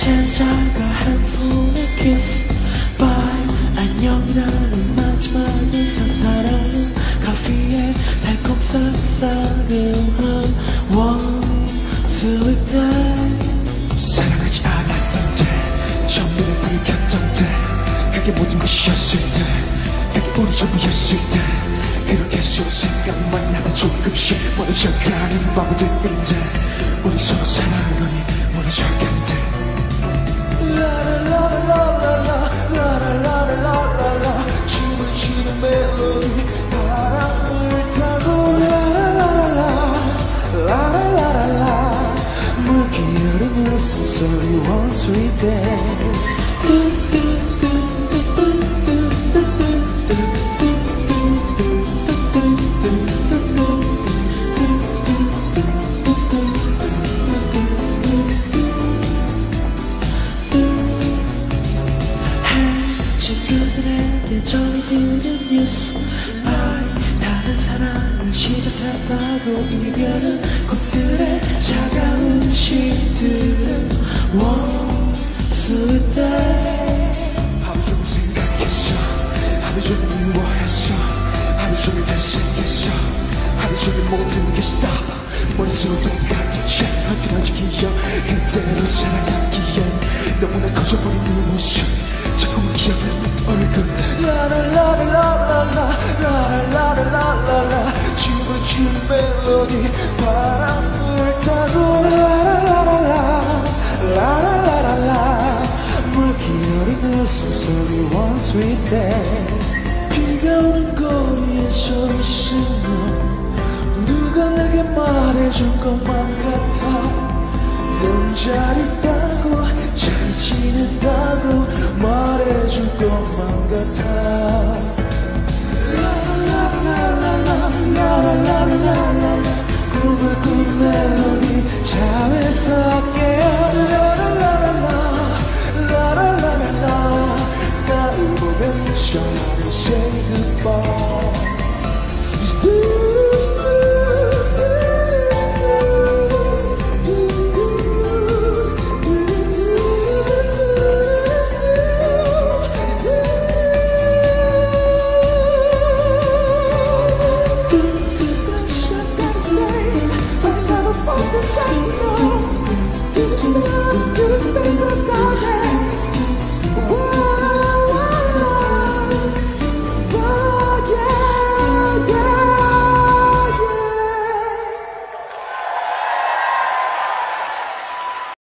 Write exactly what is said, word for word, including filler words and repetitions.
제자가 핸폰에 kiss bye 안녕이라는 마지막 인사 사랑은 커피에 달콤 쌉싸름한 one sweet day 사랑하지 않았던 때 처음으로 불을 켰던 때 그게 모든 것이었을 때 그게 우리 전부였을 때 그렇게 서로 생각만 나다 조금씩 멀어져가는 바보들인데 우리 서로 사랑을 하니 멀어져간대 라라라라라라라라라라라 춤을 추는 멜로디 바람을 타고 라라라라라 라라라라라 물기어린 웃음소리 one sweet day 친구들에게 전해드린 뉴스 바이 다른 사랑을 시작했다고 이별은 꽃들의 차가운 시들은 one sweet day 하루 종일 생각했어 하루 종일 미워했어 하루 종일 잘생겼어 하루 종일 모든 게 stop 머릿속으로 똑같은 채 그런지 기억 그대로 살아가기엔 너무나 커져버린 네 모습 자꾸만 기억나는 얼굴 라라라라라라라 라라라라라라 춤을 추는 멜로디 바람을 타고 라라라라라 라라라라라 물기어린 웃음소리 one sweet day 비가 오는 거리에 서 있으면 누가 내게 말해준 것만 같아 넌 잘 있다고 잘 지낸다고 말해줄 것만 같아 라라라라라라라라라라 꿈을 꾸는 멜로디 잠에서 깨어 라라라라라 라라라라라 나를 보면 전화를 say goodbye Stay